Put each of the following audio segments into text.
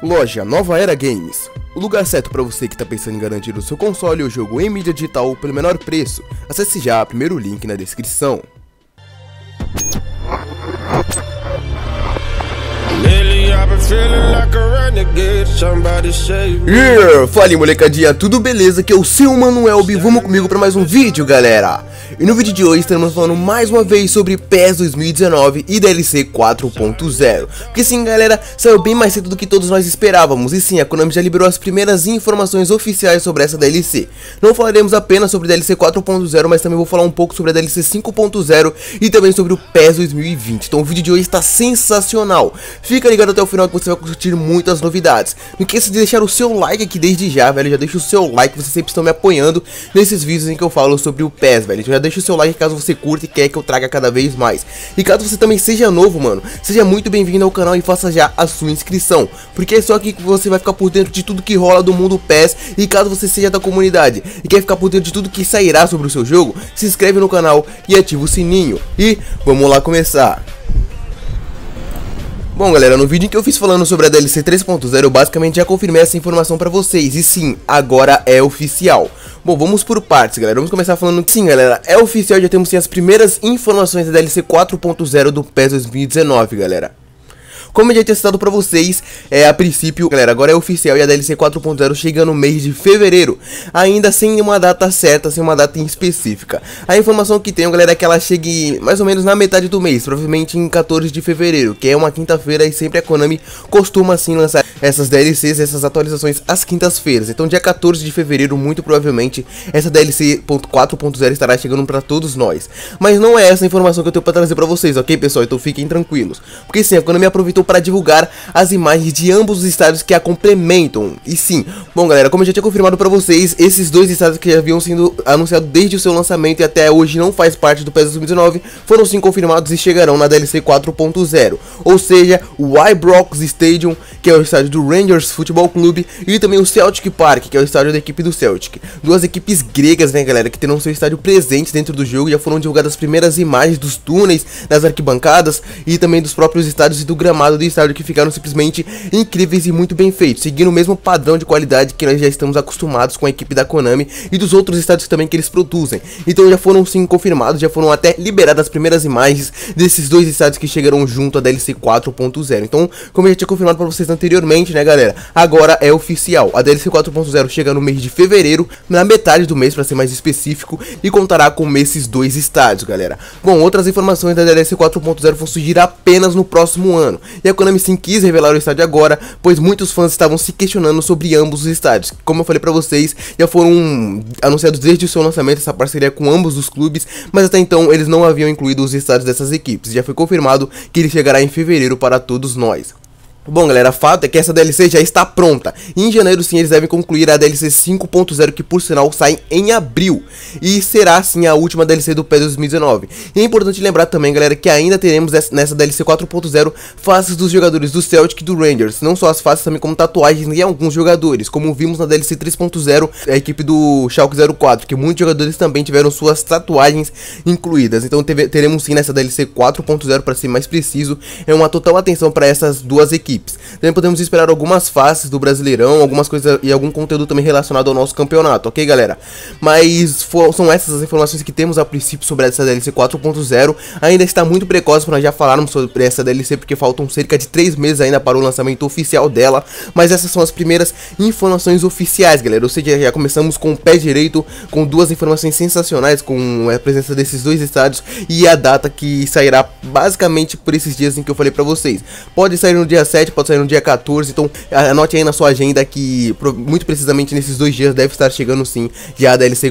Loja Nova Era Games, o lugar certo para você que está pensando em garantir o seu console ou jogo em mídia digital pelo menor preço. Acesse já, primeiro link na descrição. Fala aí, molecadinha, tudo beleza? Aqui é o seu Manuelbi, vamos comigo para mais um vídeo, galera. E no vídeo de hoje estamos falando mais uma vez sobre PES 2019 e DLC 4.0. Porque sim, galera, saiu bem mais cedo do que todos nós esperávamos. E sim, a Konami já liberou as primeiras informações oficiais sobre essa DLC. Não falaremos apenas sobre DLC 4.0, mas também vou falar um pouco sobre a DLC 5.0 e também sobre o PES 2020. Então o vídeo de hoje está sensacional. Fica ligado até o final que você vai curtir muitas novidades. Não esqueça de deixar o seu like aqui desde já, velho. Já deixa o seu like, vocês sempre estão me apoiando nesses vídeos em que eu falo sobre o PES, velho. Então já deixa o seu like caso você curta e quer que eu traga cada vez mais. E caso você também seja novo, mano, seja muito bem-vindo ao canal e faça já a sua inscrição, porque é só aqui que você vai ficar por dentro de tudo que rola do mundo PES. E caso você seja da comunidade e quer ficar por dentro de tudo que sairá sobre o seu jogo, se inscreve no canal e ativa o sininho. E vamos lá começar. Bom, galera, no vídeo em que eu fiz falando sobre a DLC 3.0, eu basicamente já confirmei essa informação pra vocês. E sim, agora é oficial. Bom, vamos por partes, galera. Vamos começar falando que sim, galera, é oficial. Já temos sim as primeiras informações da DLC 4.0 do PES 2019, galera. Como eu já tinha citado pra vocês, a princípio, galera, agora é oficial e a DLC 4.0 chega no mês de fevereiro, ainda sem uma data certa, sem uma data em específica. A informação que tenho, galera, é que ela chegue mais ou menos na metade do mês, provavelmente em 14 de fevereiro, que é uma quinta-feira, e sempre a Konami costuma assim lançar essas DLCs, essas atualizações às quintas-feiras. Então dia 14 de fevereiro, muito provavelmente, essa DLC 4.0 estará chegando pra todos nós. Mas não é essa a informação que eu tenho pra trazer pra vocês, ok, pessoal? Então fiquem tranquilos, porque sim, a Konami aproveitou para divulgar as imagens de ambos os estádios que a complementam. E sim, bom, galera, como eu já tinha confirmado para vocês, esses dois estádios que já haviam sido anunciados desde o seu lançamento e até hoje não faz parte do PES 2019, foram sim confirmados e chegarão na DLC 4.0. Ou seja, o Ibrox Stadium, que é o estádio do Rangers Futebol Clube, e também o Celtic Park, que é o estádio da equipe do Celtic. Duas equipes gregas, né, galera, que terão seu estádio presente dentro do jogo. Já foram divulgadas as primeiras imagens dos túneis, das arquibancadas e também dos próprios estádios e do gramado do estádio, que ficaram simplesmente incríveis e muito bem feitos, seguindo o mesmo padrão de qualidade que nós já estamos acostumados com a equipe da Konami e dos outros estádios também que eles produzem. Então já foram sim confirmados, já foram até liberadas as primeiras imagens desses dois estádios que chegarão junto à DLC 4.0. Então, como eu já tinha confirmado para vocês anteriormente, né, galera, agora é oficial. A DLC 4.0 chega no mês de fevereiro, na metade do mês para ser mais específico, e contará com esses dois estádios, galera. Bom, outras informações da DLC 4.0 vão surgir apenas no próximo ano. E a Konami sim quis revelar o estádio agora, pois muitos fãs estavam se questionando sobre ambos os estádios. Como eu falei pra vocês, já foram anunciados desde o seu lançamento essa parceria com ambos os clubes, mas até então eles não haviam incluído os estádios dessas equipes. Já foi confirmado que ele chegará em fevereiro para todos nós. Bom, galera, fato é que essa DLC já está pronta. E em janeiro sim eles devem concluir a DLC 5.0, que por sinal sai em abril, e será sim a última DLC do PES 2019. E é importante lembrar também, galera, que ainda teremos nessa DLC 4.0 faces dos jogadores do Celtic e do Rangers. Não só as faces, também como tatuagens em alguns jogadores, como vimos na DLC 3.0, a equipe do Schalke 04, que muitos jogadores também tiveram suas tatuagens incluídas. Então teremos sim nessa DLC 4.0, para ser mais preciso, uma total atenção para essas duas equipes. Também podemos esperar algumas faces do Brasileirão, algumas coisas e algum conteúdo também relacionado ao nosso campeonato, ok, galera? Mas são essas as informações que temos a princípio sobre essa DLC 4.0. Ainda está muito precoce para nós já falarmos sobre essa DLC, porque faltam cerca de 3 meses ainda para o lançamento oficial dela. Mas essas são as primeiras informações oficiais, galera. Ou seja, já começamos com o pé direito, com duas informações sensacionais, com a presença desses dois estádios e a data que sairá basicamente por esses dias em que eu falei pra vocês. Pode sair no dia 7, pode sair no dia 14, então anote aí na sua agenda que muito precisamente nesses 2 dias deve estar chegando sim já a DLC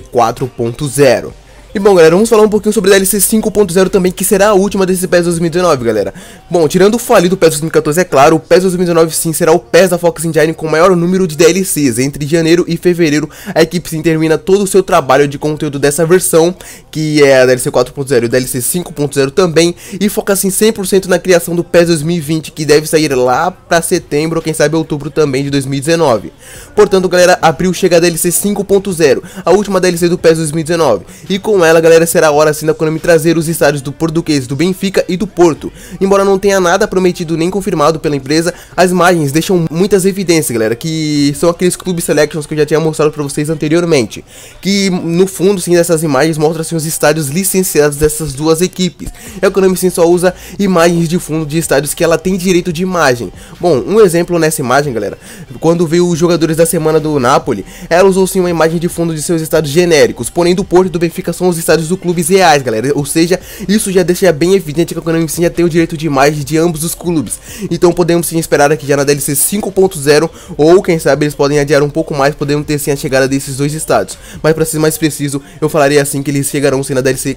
4.0. E bom, galera, vamos falar um pouquinho sobre a DLC 5.0 também, que será a última desse PES 2019, galera. Bom, tirando o falido PES 2014, é claro, o PES 2019 sim será o PES da Fox Engine com o maior número de DLCs. Entre janeiro e fevereiro, a equipe sim termina todo o seu trabalho de conteúdo dessa versão, que é a DLC 4.0 e o DLC 5.0 também, e foca assim 100% na criação do PES 2020, que deve sair lá pra setembro, ou quem sabe outubro também de 2019. Portanto, galera, abril chega a DLC 5.0, a última DLC do PES 2019, e com com ela, galera, será a hora assim da Konami trazer os estádios do Português, do Benfica e do Porto. Embora não tenha nada prometido nem confirmado pela empresa, as imagens deixam muitas evidências, galera, que são aqueles clube selections que eu já tinha mostrado pra vocês anteriormente, que no fundo sim dessas imagens mostra assim os estádios licenciados dessas duas equipes. E a Konami sim só usa imagens de fundo de estádios que ela tem direito de imagem. Bom, um exemplo nessa imagem, galera, quando veio os jogadores da semana do Napoli, ela usou sim uma imagem de fundo de seus estádios genéricos, porém do Porto e do Benfica são os estádios do clubes reais, galera. Ou seja, isso já deixa bem evidente que a Konami sim já tem o direito de imagem de ambos os clubes. Então podemos sim esperar aqui já na DLC 5.0, ou quem sabe eles podem adiar um pouco mais, podemos ter sim a chegada desses dois estádios. Mas para ser mais preciso, eu falaria assim que eles chegarão sim na DLC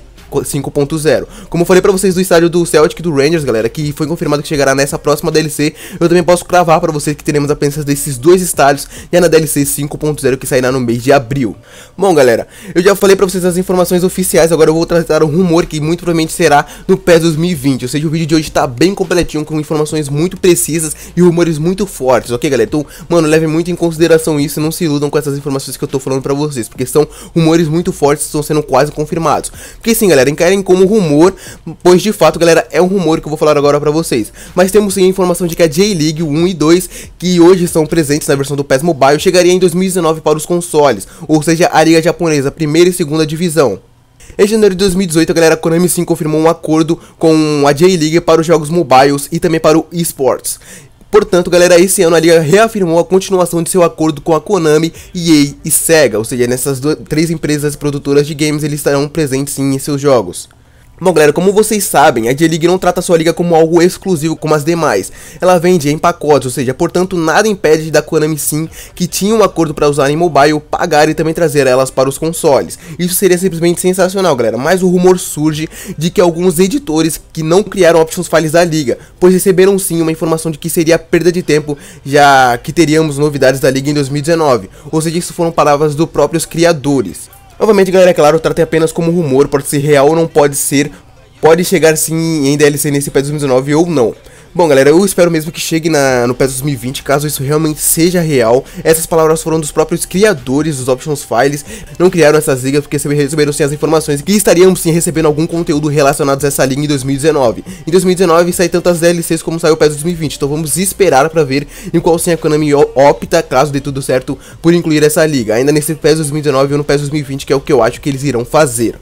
5.0. Como eu falei pra vocês do estádio do Celtic e do Rangers, galera, que foi confirmado que chegará nessa próxima DLC, eu também posso cravar pra vocês que teremos a presença desses dois estádios já na DLC 5.0 que sairá no mês de abril. Bom, galera, eu já falei pra vocês as informações oficiais, agora eu vou tratar um rumor que muito provavelmente será no PES 2020, ou seja, o vídeo de hoje tá bem completinho, com informações muito precisas e rumores muito fortes, ok, galera? Então, mano, levem muito em consideração isso, não se iludam com essas informações que eu tô falando pra vocês, porque são rumores muito fortes, estão sendo quase confirmados. Porque sim, galera, encarem como rumor, pois de fato, galera, é um rumor que eu vou falar agora pra vocês. Mas temos sim a informação de que a J-League 1 e 2, que hoje estão presentes na versão do PES Mobile, chegaria em 2019 para os consoles, ou seja, a liga japonesa, primeira e segunda divisão. Em janeiro de 2018, a galera, a Konami sim confirmou um acordo com a J-League para os jogos mobiles e também para o eSports. Portanto, galera, esse ano a liga reafirmou a continuação de seu acordo com a Konami, EA e Sega, ou seja, nessas três empresas produtoras de games eles estarão presentes sim em seus jogos. Bom, galera, como vocês sabem, a J-League não trata sua liga como algo exclusivo como as demais. Ela vende em pacotes, ou seja, portanto nada impede da Konami sim, que tinha um acordo para usar em mobile, pagar e também trazer elas para os consoles. Isso seria simplesmente sensacional, galera, mas o rumor surge de que alguns editores que não criaram options files da liga, pois receberam sim uma informação de que seria perda de tempo, já que teríamos novidades da liga em 2019, ou seja, isso foram palavras dos próprios criadores. Obviamente, galera, é claro, eu tratei apenas como rumor, pode ser real ou não pode ser, pode chegar sim em DLC nesse PES 2019 ou não. Bom, galera, eu espero mesmo que chegue no PES 2020, caso isso realmente seja real. Essas palavras foram dos próprios criadores dos Options Files, não criaram essas ligas porque receberam sim as informações que estaríamos sim recebendo algum conteúdo relacionado a essa liga em 2019. Em 2019 sai tantas DLCs como saiu o PES 2020, então vamos esperar para ver em qual sim a Konami opta, caso dê tudo certo, por incluir essa liga, ainda nesse PES 2019 ou no PES 2020, que é o que eu acho que eles irão fazer.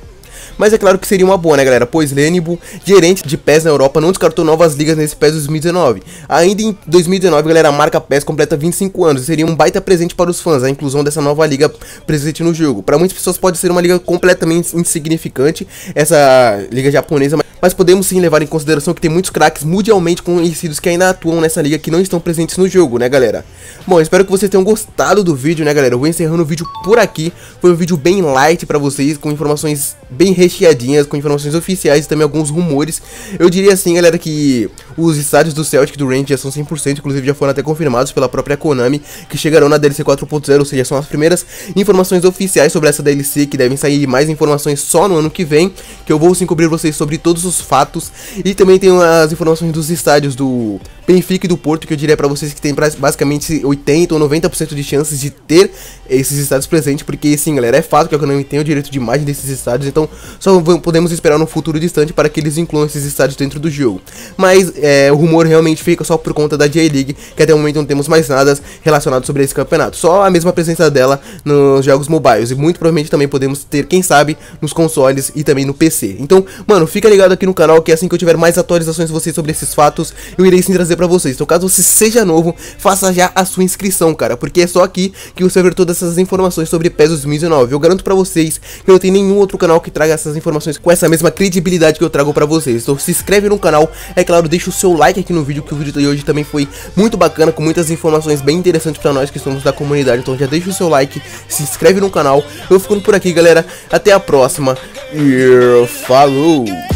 Mas é claro que seria uma boa, né, galera? Pois Lenibo, gerente de PES na Europa, não descartou novas ligas nesse PES 2019. Ainda em 2019, galera, a marca PES completa 25 anos e seria um baita presente para os fãs, a inclusão dessa nova liga presente no jogo. Para muitas pessoas pode ser uma liga completamente insignificante, essa liga japonesa, mas podemos sim levar em consideração que tem muitos craques mundialmente conhecidos que ainda atuam nessa liga que não estão presentes no jogo, né, galera? Bom, espero que vocês tenham gostado do vídeo, né, galera? Eu vou encerrando o vídeo por aqui. Foi um vídeo bem light pra vocês, com informações bem recheadinhas, com informações oficiais e também alguns rumores. Eu diria assim, galera, que os estádios do Celtic e do Rangers já são 100%, inclusive já foram até confirmados pela própria Konami, que chegarão na DLC 4.0, ou seja, são as primeiras informações oficiais sobre essa DLC, que devem sair mais informações só no ano que vem, que eu vou sim cobrir vocês sobre todos os fatos. E também tem as informações dos estádios do Benfica e do Porto, que eu diria pra vocês que tem basicamente 80 ou 90% de chances de ter esses estádios presentes, porque sim, galera, é fato que a Konami tem o direito de imagem desses estádios, então só podemos esperar no futuro distante para que eles incluam esses estádios dentro do jogo. Mas o rumor realmente fica só por conta da J-League, que até o momento não temos mais nada relacionado sobre esse campeonato, só a mesma presença dela nos jogos mobiles, e muito provavelmente também podemos ter, quem sabe, nos consoles e também no PC. Então, mano, fica ligado aqui no canal, que assim que eu tiver mais atualizações de vocês sobre esses fatos, eu irei sim trazer pra vocês. Então, caso você seja novo, faça já a sua inscrição, cara, porque é só aqui que você vai ver todas essas informações sobre PES 2019. Eu garanto pra vocês que não tem nenhum outro canal que traga essas informações com essa mesma credibilidade que eu trago pra vocês. Então se inscreve no canal, é claro, deixa o seu like aqui no vídeo, que o vídeo de hoje também foi muito bacana, com muitas informações bem interessantes pra nós que somos da comunidade. Então já deixa o seu like, se inscreve no canal. Eu vou ficando por aqui, galera, até a próxima e falou!